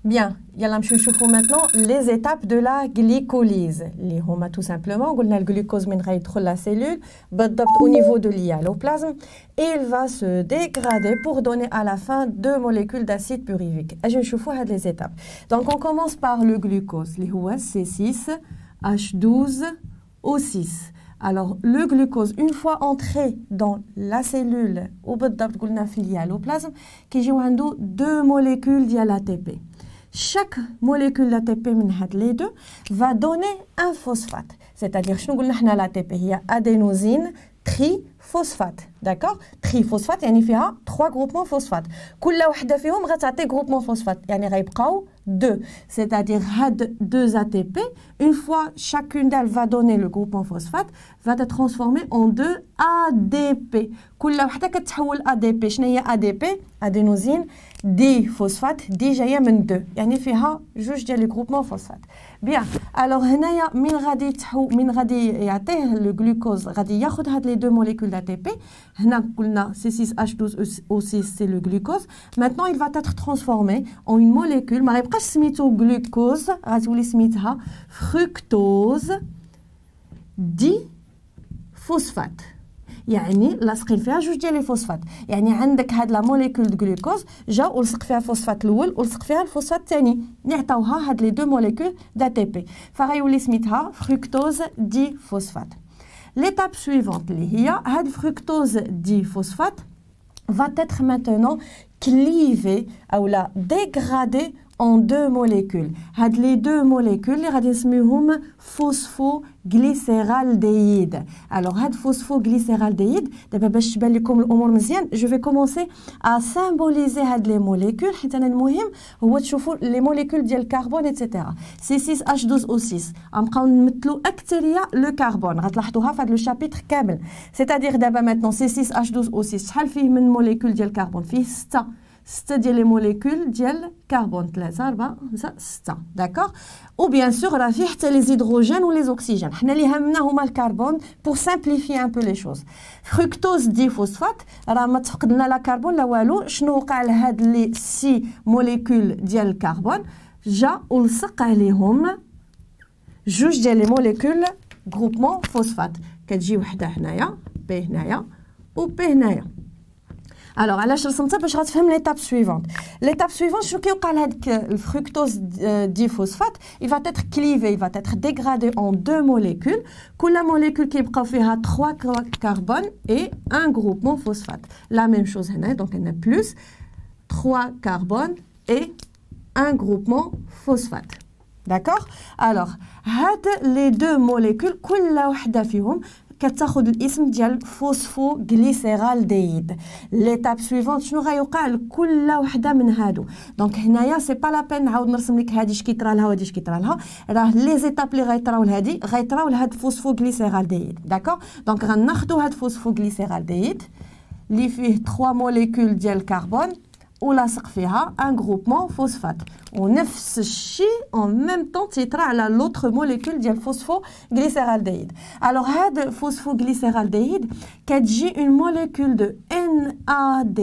Bien, يلا نمشيو نشوفوا maintenant les étapes de la glycolyse. اللي هما tout simplement قلنا الجلوكوز من غيدخل la cellule بالضبط au niveau de l'hyaloplasme et il va se dégrader pour donner à la fin deux molécules d'acide pyruvique. اجي نشوفوا هاد les étapes. Donc on commence par le glucose اللي هو C6H12O6. Alors le glucose une fois entré dans la cellule وبالضبط قلنا في الhyaloplasme كيجيو عنده deux molécules ديال ATP. Chaque molécule d'ATP les deux va donner un phosphate. C'est-à-dire, l'ATP, il y a adénosine, triphosphate. D'accord? Triphosphate, il y a 3 groupements phosphate. Chaque واحدة فيهم غتعطي groupement phosphate. يعني غيبقاو 2. C'est-à-dire, had 2 ATP, une fois chacune d'elles va donner le groupement phosphate, va être transformée en 2 ADP. كل وحدة كتحول ADP. شنو هي ADP؟ adénosine diphosphate دي جايه من 2 يعني فيها جوج ديال لي غروبمون فوسفات. بيان الوغ هنايا من غادي يعطيه لو غلوكوز غادي ياخذ هاد لي دو موليكول d'ATP. هنا قلنا C6H12O6 c'est le glucose. Maintenant il va être transformé en une molécule ما غيبقاش سميتو glucose غتولي سميتها fructose diphosphate. يعني لاصقين فيها جوج ديال لي فوسفات. يعني عندك هاد لا موليكول د غلوكوز جا ولصق فيها الفوسفات الاول ولصق فيها الفوسفات الثاني اللي عطاوها هاد لي دو موليكول d'ATP فغيولي سميتها fructose diphosphate. L'étape suivante اللي هي هاد fructose diphosphate va être maintenant clivé ou la dégradé en deux molécules. هاد les deux molécules اللي غادي نسميوهم phosphoglycéraldéhyde. Alors هاد phosphoglycéraldéhyde دابا باش تبان لكم الامور مزيان je vais commencer à symboliser هاد les molécules حيت انا المهم هو تشوفوا les molécules ديال الكربون etc. C6H12O6 غنبقاو نمثلوا اكثريه لو كربون غتلاحظوها في هاد لو شابيتر كامل. C'est-à-dire دابا maintenant C6H12O6 شحال فيه من موليكول ديال الكربون؟ فيه 6 ديال لي موليكول ديال كربون 3 4 5 6 داكوغ. و بيان سور راه فيه حتى لي هيدروجين و لي اوكسيجين. حنا اللي همنا هما الكربون بور سامبليفي ان بو لي شوز. فركتوز ديفوسفات راه ما تفقدنا لا كربون لا والو. شنو وقع لهاد لي 6 موليكول ديال الكربون؟ جا ولصق عليهم جوج ديال لي موليكول غروبمون فوسفات. كتجي وحده هنايا بي هنايا و بي هنايا. Alors, علاش رسمتها باش غتفهم l'étape suivante. L'étape suivante, شنو كيوقع لهاديك الفركتوز ديفوسفات؟ il va être clivé, il va être dégradé en deux molécules. كل molécule كيبقاو فيها 3 carbone et un groupement phosphate. La même chose هنا, donc on a plus 3 carbone et un groupement phosphate. D'accord? Alors, هاد les deux molécules كل وحده فيهم كتاخذ الاسم ديال فوسفوغليسيرالديد. ليتاب سويفونت شنو غيوقع لكل وحده من هادو؟ دونك هنايا سي با لا بين نعاود نرسم لك هادي اش كيطرا لها وهادي اش كيطرا لها. راه لي زيتاب اللي غيطراو لهادي غيطراو لهاد فوسفوغليسيرالديد. داكوغ دونك غناخذوا هاد فوسفوغليسيرالديد اللي فيه 3 موليكول ديال الكربون ولاصق فيها ان غروبمون فوسفات ونفس الشيء en même temps تيطرا على l'autre molécule ديال الفوسفوغليسيرالديد. alors هاد فوسفوغليسيرالديد كتجي une molécule de NAD+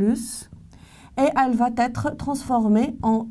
et elle va être transformée en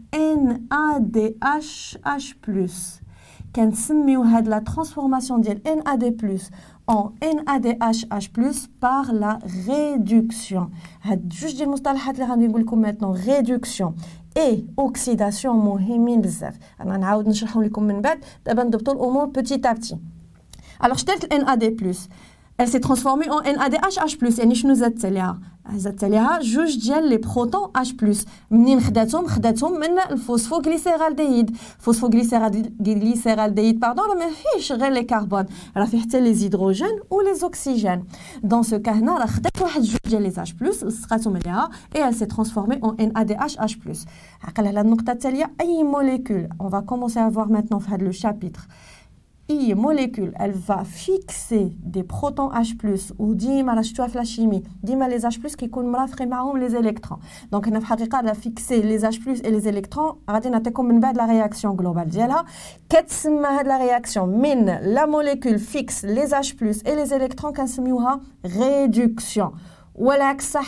NADH+. كنسميو هاد لا ترانسفورماسيون ديال NAD+ en NADH+ par la réduction. هاد جوج ديال المصطلحات اللي غادي نقول لكم maintenant réduction et oxydation مهمين بزاف. انا نعاود نشرحهم لكم من بعد. دابا نضبطوا الامور petit à petit. alors شتات NAD+. elle s'est transformée en NADH+. يعني شنو زادت عليها جوج ديال لي بروتون H+. منين خداتهم من الفوسفوغليسيرالديد. فوسفوغليسيرالديد باردون راه ما فيهش غير لي كربون راه فيه حتى لي هيدروجين و لي اوكسيجين. دون سو كا هنا راه خدات واحد جوج ديال لي H+ لصقاتهم عليها et elle s'est transformée en NADH+. عقل على النقطه التاليه اي موليكول on va commencer à voir maintenant في هذا لو شابيتر اي molécule elle va fixer des protons H+ ou ديما راه شفتوها في لا شيمي ديما لي H+ كيكون مرافقين معاهم لي زيليكترون. دونك هنا في الحقيقه لا فيكسي لي H+ et les électrons غادي نعطيكم من بعد لا رياكسيون جلوبال ديالها. كتسمى هاد لا رياكسيون من لا موليكول فيكس لي H+ et les électrons كنسميوها ريدكسيون. والعكس صحيح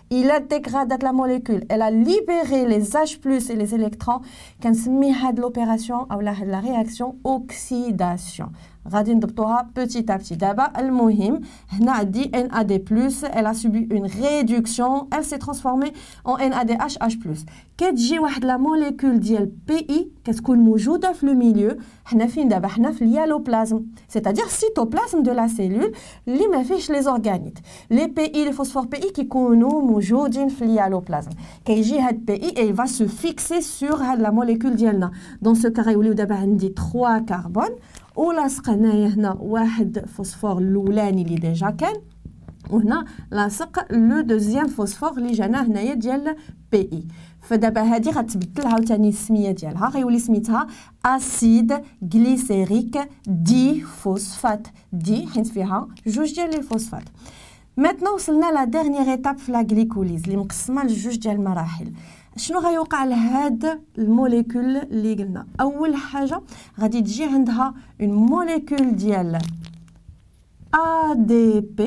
il a dégradé la molécule, elle a libéré les H+ et les électrons, كنسميها هاد l'opération ou la réaction oxydation. غادي نضبطوها petit à petit. دابا المهم هنا عندي NAD+, elle a subi une réduction, elle s'est transformée en NADH H+. كتجي واحد لا موليكول ديال PI كتكون موجوده في لو ميليو. حنا فين دابا؟ حنا في اليالوبلازم، c'est-à-dire cytoplasme de la cellule اللي ما فيهش les organites. Les PI, les phosphores PI كيكونوا موجودين في اليالوبلازم. كيجي هاد PI et il va se fixer sur هاد la molécule ديالنا. dans ce cas غيوليو دابا عندي 3 كربون ولاصق هنايا هنا واحد فوسفور الاولاني اللي ديجا كان، وهنا لاصق لو دوزيام فوسفور اللي جانا هنايا ديال بي اي. فدابا هادي غتبدل عاوتاني السميه ديالها، غيولي سميتها اسيد غليسيريك دي فوسفات، دي حيت فيها جوج ديال لي فوسفات. ميتنون وصلنا لا ديرنيير ايتاب في لا غليكوليز اللي مقسمه لجوج ديال المراحل. شنو غيوقع لهاد الموليكول اللي قلنا؟ اول حاجه غادي تجي عندها اون موليكول ديال ADP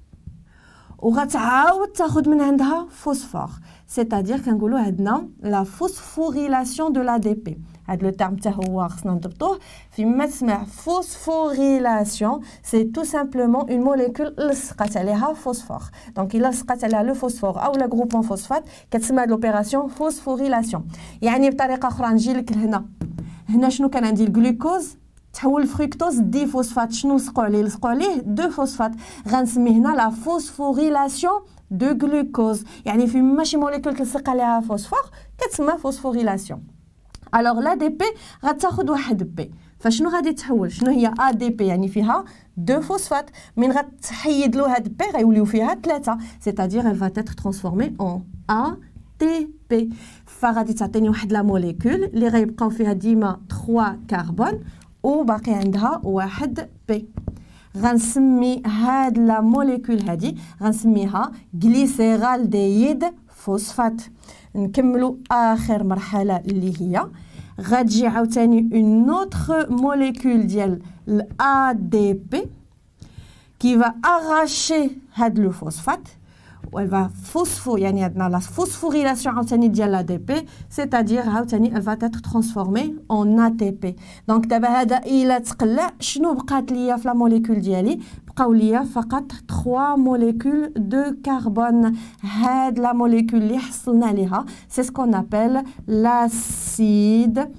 وغتعاود تاخذ من عندها فوسفور، c'est-à-dire كنقولوا عندنا لا فوسفوريلاسيون دو l'ADP. هاد لو تيرم حتى هو خصنا نضبطوه. فيما تسمع فوسفوريلاسيون سي تو سامبلومون اون موليكول لصقات عليها فوسفور. دونك الا لصقات عليها لو فوسفور او لا جروبون فوسفات كتسمى هاد لوبيراسيون فوسفوريلاسيون. يعني بطريقه اخرى نجي لك هنا شنو كان عندي؟ الجلوكوز تحول فركتوز دي فوسفات. شنو لصقوا عليه؟ لصقوا عليه دو فوسفات، غنسميه هنا لا فوسفوريلاسيون دو جلوكوز. يعني فيما شي موليكول تلصق عليها فوسفور كتسمى فوسفوريلاسيون. الوغ لا دي بي غتاخذ واحد بي، فشنو غادي تحول؟ شنو هي ا دي بي؟ يعني فيها دو فوسفات. من غتحيد له هاد بي غيوليو فيها 3، c'est-à-dire elle va être transformée en ATP. فغادي تعطيني واحد لا موليكول اللي غيبقاو فيها ديما 3 كربون وباقي عندها واحد بي. غنسمي هاد لا موليكول هادي غنسميها غليسيرالدييد فوسفات. نكملوا اخر مرحله اللي هي غتجي عاوتاني اون اوتر موليكول ديال الADP qui va arracher هاد لو فوسفات و elle va يعني عندنا لا فوسفوريلاسيون عاوتاني ديال l'ADP، c'est-à-dire عاوتاني elle va être transformée en ATP. دونك دابا هذا الا تقلع شنو بقات ليا في لا موليكول ديالي؟ بقاو ليا فقط 3 موليكول دو كربون. هاد لا موليكول اللي حصلنا عليها سي سكون ابل لاسيد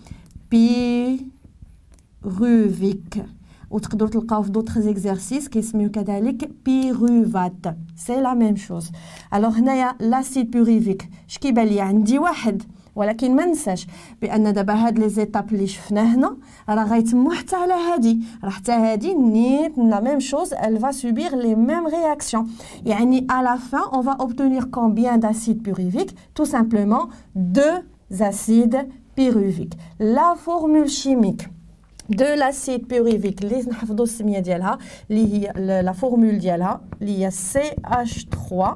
بيروفيك، وتقدروا تلقاو في دوطخ زيكزارسيس كيسميو كذلك بيروفات، سي لا ميم شوز. الوغ هنايا لاسيد بيروفيك شكيبان ليا عندي واحد، ولكن ما ننساش بان دابا هاد لي زيتاب اللي شفنا هنا راه غيتموا حتى على هادي، راه حتى هادي نيت لا ميم شوز، elle va subir les mêmes réactions. يعني à la fin on va obtenir combien d'acides pyruviques? Tout simplement 2 acides pyruviques. La formule chimique de l'acide pyruvique اللي نحفظوا السميه ديالها اللي هي لا فورمول ديالها اللي هي CH3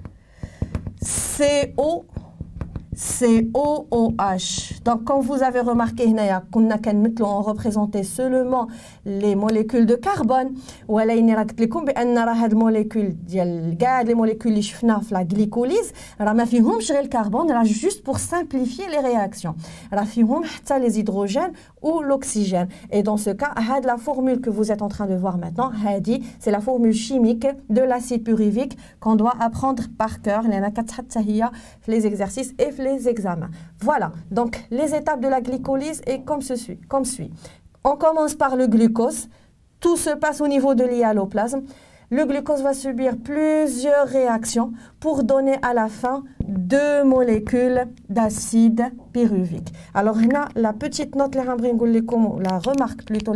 COOH. Donc comme vous avez remarqué هنايا كنا كنمثلوا on représentait seulement les molécules de carbone، ولكن راه قلت لكم بان راه هاد الموليكول ديال كاع لي موليكول اللي شفنا في لا غليكوليز راه ما فيهمش غير الكربون، راه جوست pour simplifier les réactions راه فيهم حتى les hydrogènes ou l'oxygène. Et dans ce cas هاد la formule que vous êtes en train de voir maintenant هادي c'est la formule chimique de l'acide pyruvique qu'on doit apprendre par cœur لأنها كتحط حتى هي في les exercices et في les examens. Voilà, donc les étapes de la glycolyse est comme suit. On commence par le glucose. Tout se passe au niveau de l'hyaloplasme. Le glucose va subir plusieurs réactions pour donner à la fin 2 molécules d'acide pyruvique. Alors, la petite note, la remarque plutôt,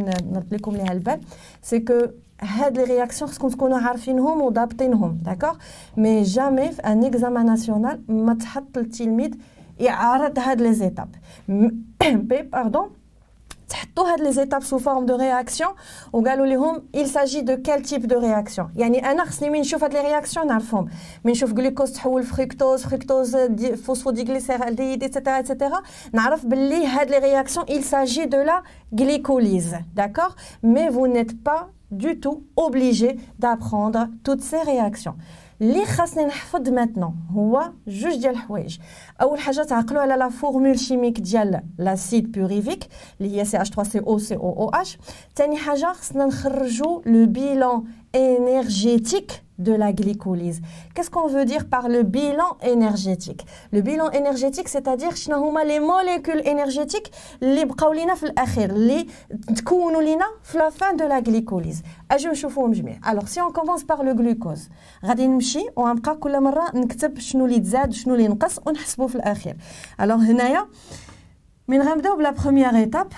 c'est que هاد les réactions خصكم تكونوا عارفينهم وضابطينهم، d'accord؟ mais jamais في un examen national ما تحط التلميذ يعرض هاد les étapes. pardon. تحطوا هاد les étapes sous forme de réaction وقالوا لهم il s'agit de quel type de réaction. يعني انا خصني من نشوف هاد les réactions نعرفهم، من نشوف جلوكوز تحول فركتوز فوسفوديغليسيرالديد etc نعرف باللي هاد les réactions il s'agit de la glycolyse, d'accord? mais vous n'êtes pas du tout obligé d'apprendre toutes ces réactions. اللي خاصني نحفظ ماتنون هو جوج ديال الحوايج. اول حاجه تعقلوا على لا فورمول شيميك ديال لاسيد بيوريفيك اللي هي CH3COCOOH. ثاني حاجه خصنا نخرجوا لو بيلان énergétique de la glycolyse. Qu'est-ce qu'on veut dire par le bilan énergétique? Le bilan énergétique, c'est-à-dire شنو هما les molécules énergétiques اللي بقاو لينا في الاخير اللي تكونوا لينا في la fin de la glycolyse. اجيو نشوفوهم جميع. Alors si on commence par le glucose غادي نمشي وغنبقى كل مره نكتب شنو اللي تزاد وشنو اللي نقص ونحسبوا في الاخير. Alors هنايا من غنبداو بلا première étape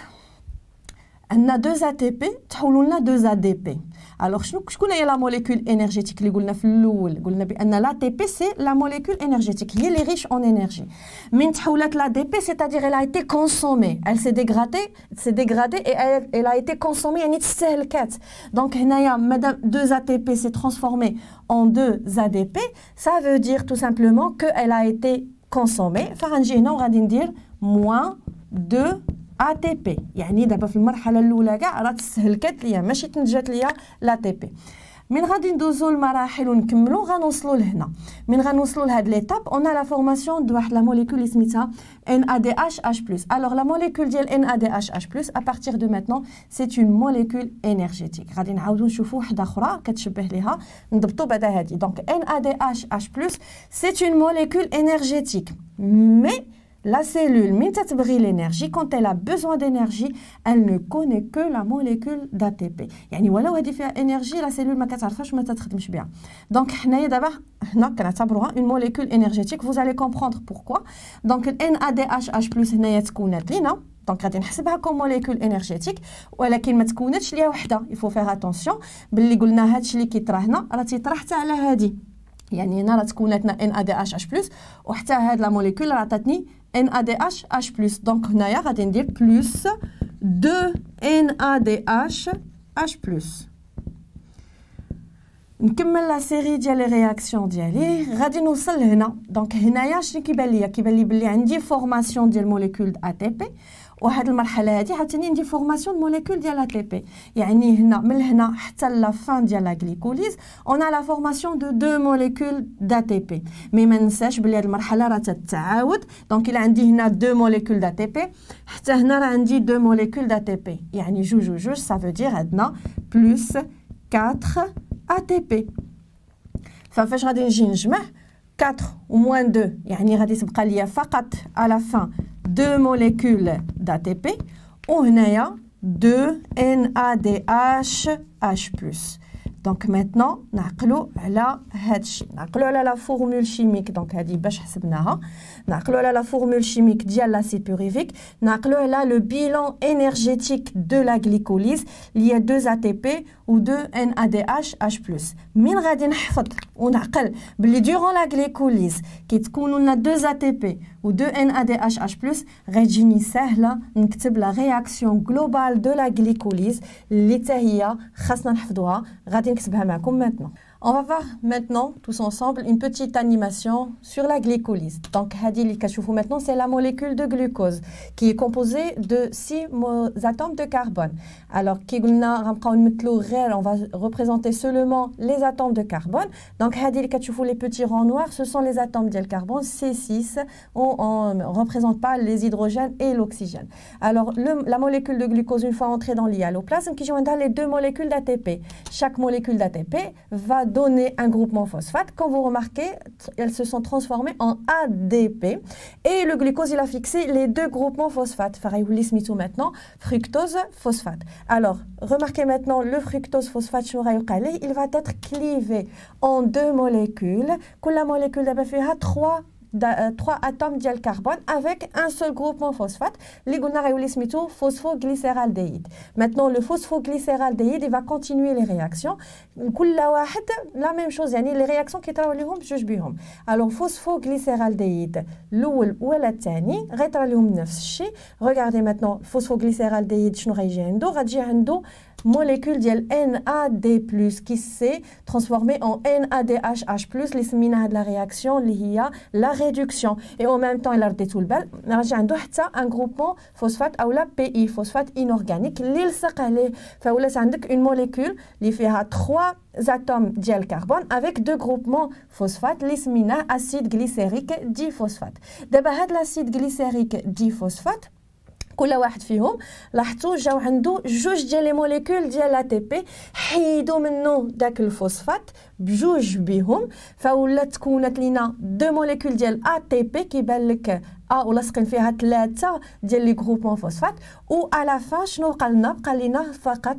عندنا 2 ATP تحولوا لنا 2 ADP. Alors شكون هي لا موليكول انرجيتيك اللي قلنا في الاول؟ قلنا بان لا تي بي سي لا موليكول انرجيتيك هي اللي ريش اون انرجي. من تحولت لا دي بي c'est-à-dire elle a été consommée, elle s'est dégradée et elle a été consommée يعني تستهلكات. Donc هنايا مادام 2 ATP s'est transformé en 2 ADP, ça veut dire tout simplement que elle a été consommée. فغنجي هنا وغادي ندير moins 2 ATP. يعني دابا في المرحله الاولى كاع راه تستهلكات ليا ماشي تنتجات ليا لا تي بي. من غادي ندوزو المراحل ونكملوا غنوصلوا لهنا. من غنوصلوا لهاد ليتاب اون لا فورماسيون دو واحد لا موليكول اللي سميتها NADH+. alors la molécule ديال NADH+, à partir de maintenant c'est une molécule énergétique. غادي نعاودو نشوفوا وحده اخرى كتشبه ليها نضبطوا بعدا هادي. donc NADH+, c'est une molécule énergétique mais la cellule, l'énergie, quand elle a besoin d'énergie, elle ne connaît que la molécule d'ATP. يعني ولو هذه فيها énergie, la cellule ما كتعرفهاش ما تخدمش بها. Donc حنايا دابا هنا كنعتبروها une molécule énergétique. Vous allez comprendre pourquoi. Donc NADH+ هنايا تكونات لينا. دونك غادي نحسبها كوم موليكول انرجيتيك ولكن ما تكونتش ليها وحده. il faut faire attention باللي قلنا هادشي اللي كيطرا هنا راه تيطرا حتى على هادي. يعني هنا راه تكوناتنا NADH+, وحتى هاد لا موليكول راه عطاتني NADH+. دونك هنايا غادي ندير بلس 2 NADH+. نكمل لا سيري ديال لي رياكسيون ديالي غادي نوصل لهنا. دونك هنايا شنو كيبان ليا؟ كيبان لي بلي عندي فورماسيون ديال موليكول ATP وهاد المرحله هادي عاوتاني عندي فورماسيون موليكول ديال ATP. يعني هنا من هنا حتى لا فان ديال لا غليكوليز اون لا فورماسيون دو 2 موليكول d'ATP. مي ما ننساش بلي هاد المرحله راه تتعاود. دونك الا عندي هنا 2 موليكول d'ATP حتى هنا راه عندي 2 موليكول d'ATP. يعني جوج سا فو دير عندنا بلس 4 ATP. فاش غادي نجي نجمع 4 و moins 2 يعني غادي تبقى ليا فقط à la fin 2 molécules d'ATP وهنايا 2 NADH+. Donc maintenant نعقلوا على هادشي. نعقلوا على لا فورمول شيميك. دونك هادي باش حسبناها. نعقلوا على لا فورمول شيميك ديال لاسيد بيوريفيك. نعقلوا على لو بيلان انرجيتيك دو لا غليكوليز اللي هي 2 ATP و 2 NADH+. من غادي نحفظ ونعقل باللي دورون لا غليكوليز كيتكونوا لنا 2 ATP و 2 NADH+, غتجيني ساهله نكتب لا رياكسيون جلوبال دو لا غليكوليز اللي حتى هي خاصنا نحفظوها. غادي نكتبها معكم maintenant. On va voir maintenant tous ensemble une petite animation sur la glycolyse. Donc hadi li kachoufu maintenant c'est la molécule de glucose qui est composée de 6 atomes de carbone. Alors qui qulna ghanbqaw nmetlu gher on va représenter seulement les atomes de carbone. Donc hadi li kachoufu les petits ronds noirs ce sont les atomes de carbone C6. On ne représente pas les hydrogènes et l'oxygène. Alors la molécule de glucose une fois entrée dans l'hyaloplasme qui joint les 2 molécules d'ATP. Chaque molécule d'ATP va donner un groupement phosphate. Quand vous remarquez, elles se sont transformées en ADP et le glucose il a fixé les 2 groupements phosphate. Maintenant, fructose phosphate. Alors, remarquez maintenant le fructose phosphate, il va être clivé en 2 molécules. La molécule d'ABF a 3 atomes de carbone avec un seul groupement phosphate, les phosphoglycéraldéhyde. Maintenant, le phosphoglycéraldéhyde il va continuer les réactions. La même chose, les réactions qui travaillent juge بهم. Alors, phosphoglycéraldéhyde, l'oul ou la tani, regardez maintenant, phosphoglycéraldéhyde, شنو غيجي عنده؟ غتجي عنده molécule ديال NAD+ qui s'est transformée en NADH+ اللي سميناها de la réaction اللي هي la réduction. Et en même temps il رديتو البال راجع عنده حتى un groupement phosphate او لا PI phosphate inorganique اللي لصق عليه فولات عندك une molécule اللي فيها 3 atomes ديال carbone avec 2 groupements phosphate اللي سميناه acide glycérique diphosphate. دابا هاد l'acide glycérique diphosphate كل واحد فيهم لاحظتوا جاو عنده جوج ديال لي موليكول ديال ATP حيدوا منه داك الفوسفات بجوج بهم فولات تكونت لينا دو موليكول ديال ATP كيبان لك ولاصقين فيها 3 ديال لي غروبون فوسفات و على فان شنو بقى لنا فقط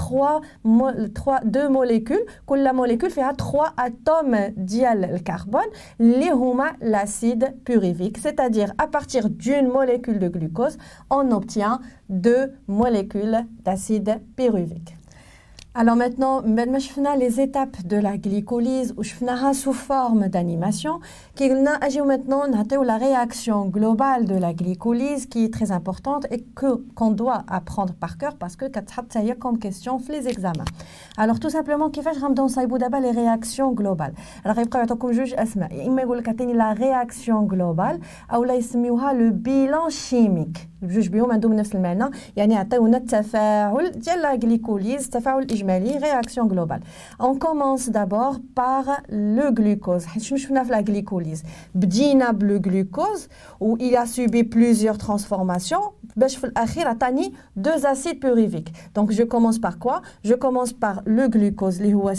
2 موليكول كل موليكول فيها 3 اتوم ديال الكربون اللي هما l'acide pyruvique c'est-à-dire à partir d'une molécule de glucose on obtient 2 molécules d'acide pyruvique. Alors maintenant, on a les étapes de la glycolyse ou sous forme d'animation. Maintenant, on a la réaction globale de la glycolyse qui est très importante et qu'on doit apprendre par cœur parce que c'est comme question les examens. Alors tout simplement, qui fait d'abord les réactions globales. Alors il y a juge asma. Il la réaction globale ou là il le bilan chimique. جوج بيهم عندهم نفس المعنى يعني عطيونا التفاعل ديال لا غليكوليز تفاعل اجمالي réaction globale. On commence d'abord par le glucose. حيت شنو شفنا في لا غليكوليز بدينا بلو glucose و il a subi plusieurs transformations باش في الاخير عطاني 2 acides pyruviques. Donc je commence par quoi? Je commence par le glucose اللي هو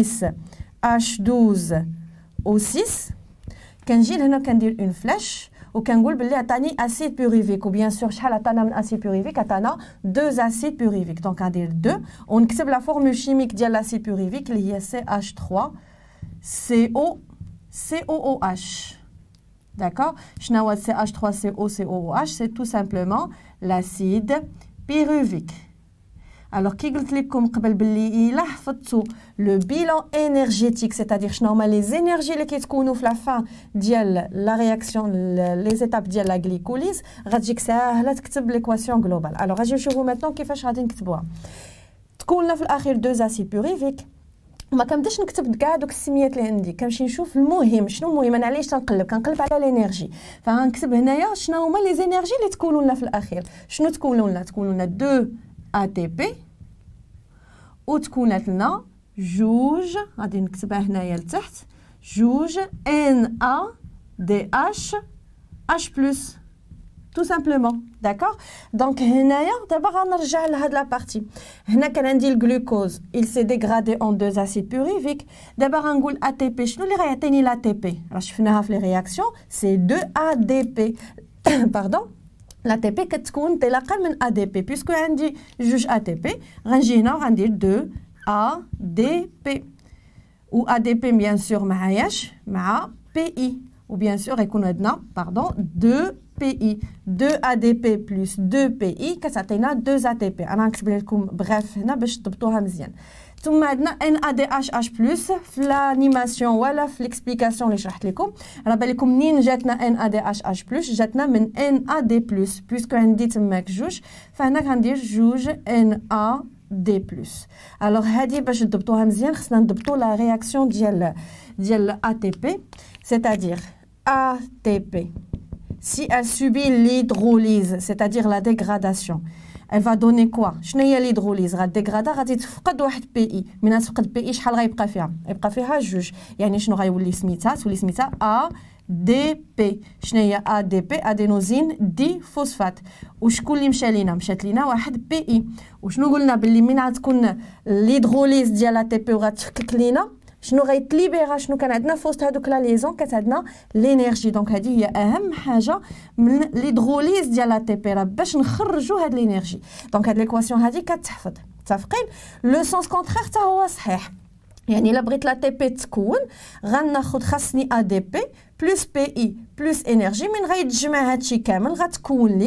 C6H12O6 كنجي لهنا كندير une flèche وكنقول بلي عطاني acide pyruvique وبيان سور شحال عطانا من acide pyruvique عطانا 2 acides pyruviques دونك غندير 2 ونكتب لا فورمول شيميك ديال l'acide pyruvique اللي هي CH3COOH d'accord شنو هو CH3COOH c'est tout simplement l'acide pyruvique. Alors كي قلت لكم قبل باللي الا حفظتوا لو بيلان انرجيتيك c'est-à-dire شنو هما لي زينيرجي اللي كيتكونوا في لا فان ديال لا رياكسيون لي زيتاب ديال لا غليكوليز غتجيك ساهله تكتب ليكواسيون جلوبال. الوغ غادي نشوفوا ميتون كيفاش غادي نكتبوها. تكون لنا في الاخير 2 اسيد بيوريفيك ما كنبداش نكتب كاع دوك السميات اللي عندي كنمشي نشوف المهم شنو المهم انا علاش كنقلب على الانرجي فغنكتب هنايا شنو هما لي زينيرجي اللي تكونوا لنا في الاخير. شنو تكونوا لنا 2 ATP وتكونت لنا جوج غادي نكتبها هنايا لتحت جوج NADH tout simplement d'accord. Donc هنايا دابا غنرجع لهاد لا بارتي هنا كان عندي الجلوكوز il s'est dégradé en 2 acides pyruviques دابا غنقول ATP شنو اللي غيعطيني l'ATP راه شفناها في لي رياكسيون سي 2 ADP pardon. l'ATP كتكون انطلاقا من ADP puisque عندي جوج ATP غنجي هنا وغندير 2 ADP و ADP bien sûr معاياش مع PI و bien sûr غيكون عندنا pardon 2 PI 2 ADP plus 2 PI كتعطينا 2 ATP. انا غنكتب لكم بغاف هنا باش تضبطوها مزيان. ثم عندنا NADH+ في l'animation ولا في l'explication اللي شرحت لكم راه بان لكم منين جاتنا NADH+ جاتنا من NAD+ puisque عندي تماك جوج فهنا غندير جوج NAD+. الوغ هادي باش نضبطوها مزيان خصنا نضبطوا لا رياكسيون ديال ATP c'est-à-dire ATP si elle subit l'hydrolyse c'est-à-dire la dégradation elle va donner quoi شنو هي l'hydrolyse غاديغرادا غادي تفقد واحد بي من تفقد بي شحال غيبقى فيها يبقى فيها جوج يعني شنو غيولي سميتها تولي سميتها ADP شنو هي ADP ادينوزين دي فوسفات وشكون اللي مشى لينا مشات لينا واحد بي وشنو قلنا باللي من غتكون l'hydrolyse ديال ATP وغتفكك لينا شنو غيتليبيرا شنو كان عندنا في وسط هذوك لا ليزون كانت عندنا لينيرجي دونك هذه هي اهم حاجه من ليدغوليز ديال لا تي بي راه باش نخرجوا هاد لينيرجي دونك هاد ليكواسيون هذه كتحفظ متفقين. لو سونس كونترير حتى هو صحيح يعني الا بغيت لا تي بي تكون غناخذ خاصني ا دي بي بلس بي اي بلس انرجي من غيتجمع هادشي كامل غتكون ليك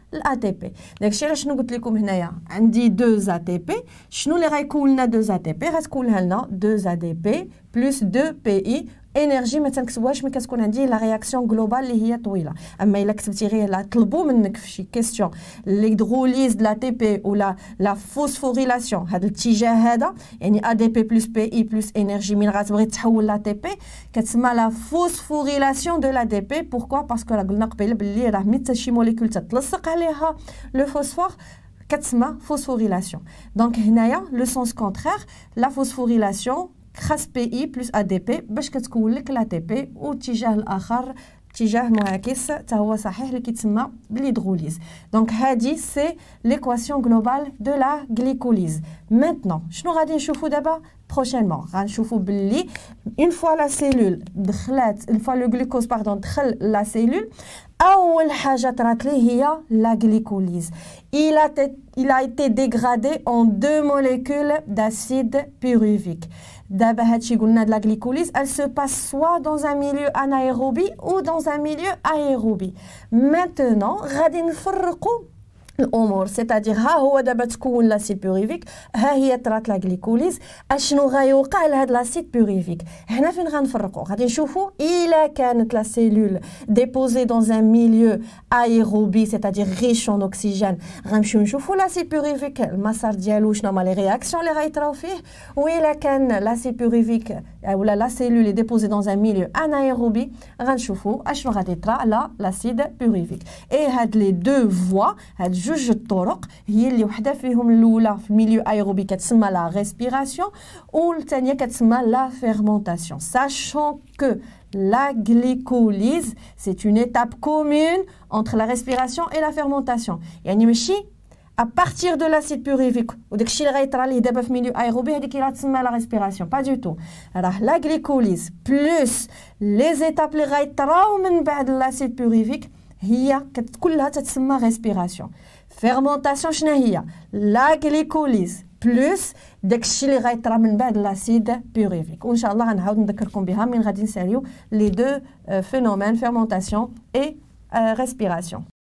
الATP. داكشي علاش شنو قلت لكم هنايا عندي 2 ATP. شنو اللي غيكون لنا 2 ATP؟ غتكونها لنا 2 ADP plus 2 PI. انرجي ما تنكتبوهاش ملي كتكون عندي لا رياكسيون جلوبال اللي هي طويله. اما الا كتبتي غير طلبوا منك في شي كيسيون ليدغوليز د لا تي بي ولا لا فوسفوريلاسيون هذا الاتجاه هذا يعني ا دي بي بلس بي اي بلس انرجي من غتبغي تحول لا تي بي كتسمى لا فوسفوريلاسيون دو لا دي بي. بوركوا باسكو راه قلنا قبيله باللي راه ملي شي موليكول تتلصق عليها لو فوسفور كتسمى فوسفوريلاسيون. دونك هنايا لو سونس كونترير لا فوسفوريلاسيون خاص بي اي بلس ا دي بي باش كتكون لك لا تي بي والاتجاه الاخر اتجاه معاكس حتى هو صحيح اللي كيتسمى بالهيدروليز. دونك هادي سي ليكواسيون جلوبال دو لا غليكوليز. مانتنون شنو غادي نشوفوا دابا بروشينمون؟ غنشوفوا باللي اون فوا لا سيلول دخلات اون فوا لو غلوكوز باردون دخل لا سيلول اول حاجه طرات ليه هي لا غليكوليز. il a été dégradé en 2 molécules d'acide pyruvique. D'abord, la glycolyse, elle se passe soit dans un milieu anaérobie ou dans un milieu aérobie. Maintenant, غادي نفرقوا الامور c'est-à-dire ها هو دابا تكون لاسيد بيوريفيك ها هي طرات لا غليكوليز. اشنو غيوقع لهاد لاسيد بيوريفيك؟ هنا فين غنفرقوا؟ غادي نشوفوا الا كانت لا سيلول ديبوزي dans un milieu aérobie c'est-à-dire riche en oxygène غنمشيو نشوفوا لاسيد بيوريفيك المسار ديالو شنو هما لي رياكسيون اللي غيطراو فيه. والا كان لاسيد بيوريفيك ولا لا سيلول ديبوزي dans un milieu anaérobie غنشوفوا اشنو غادي يطرا على لاسيد بيوريفيك. اي هاد لي دو فوا هاد جوج الطرق هي اللي وحده فيهم الاولى في الميليو ايروبي كتسمى لا ريسبيراسيون والثانيه كتسمى لا فيرمونتاسيون. sachant que la glycolyse c'est une étape commune entre la respiration et la fermentation. يعني ماشي à partir de l'acide pyruvique وداكشي اللي غيطرا ليه دابا في ميليو ايروبي هذيك اللي غتسمى لا ريسبيراسيون با دو تو. راه لا غليكوليز بلس لي زيتاب اللي غيطراو من بعد لاسيد بيوريفيك هي كلها تتسمى ريسبيراسيون. فيرمونتاسيون شنو هي؟ لا غليكوليز بلس داكشي اللي غيطرا من بعد لاسيد بيوريفيك. وان شاء الله غنعاود نذكركم بها من غادي نساليو لي دو فينومين فيرمونتاسيون اي ريسبيراسيون.